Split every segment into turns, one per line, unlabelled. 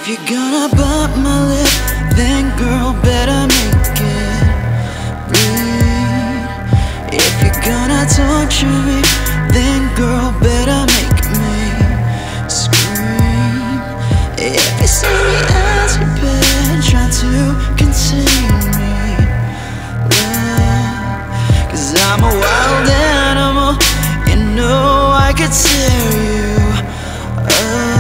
If you're gonna bump my lip, then girl better make it bleed. If you're gonna torture me, then girl better make me scream. If you see me as your bed, try to contain me, love, 'cause I'm a wild animal, you know I could tear you up.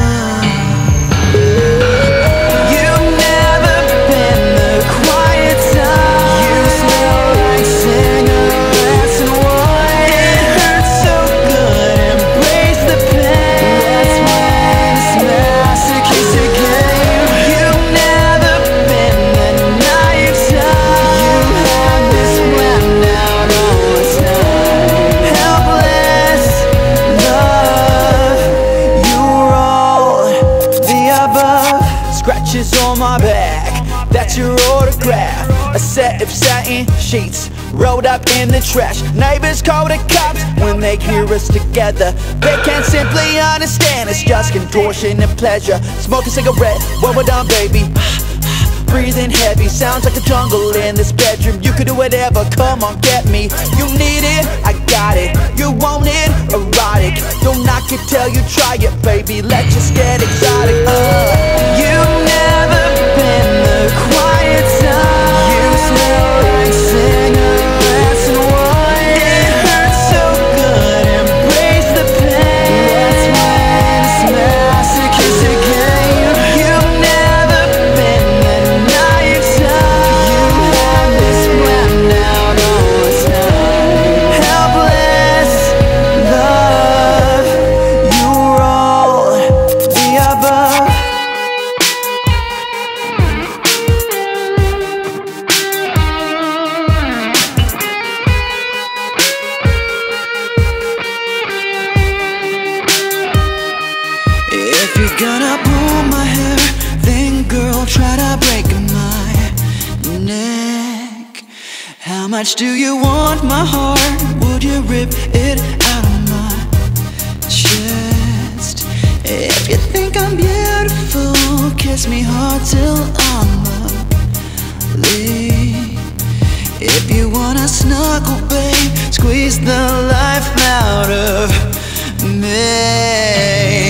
Scratches on my back, that's your autograph. A set of satin sheets rolled up in the trash. Neighbors call the cops when they hear us together. They can't simply understand, it's just contortion and pleasure. Smoke a cigarette, when we're done, baby. Breathing heavy, sounds like a jungle in this bedroom. You could do whatever, come on, get me. You need it, I got it. You want it, erotic. Don't knock it till you try it, baby. Let's just get exotic. You've never been the quiet time. You smell like cigarettes and wine. It hurts so good, embrace the pain. That's when it's masochist again. You've never been the night time. You have this planned out all the time. Helpless love, you're all the above.
If you're gonna pull my hair, then girl try to break my neck. How much do you want my heart? Would you rip it out of my chest? If you think I'm beautiful, kiss me hard till I'm asleep. If you wanna snuggle, babe, squeeze the life out of me.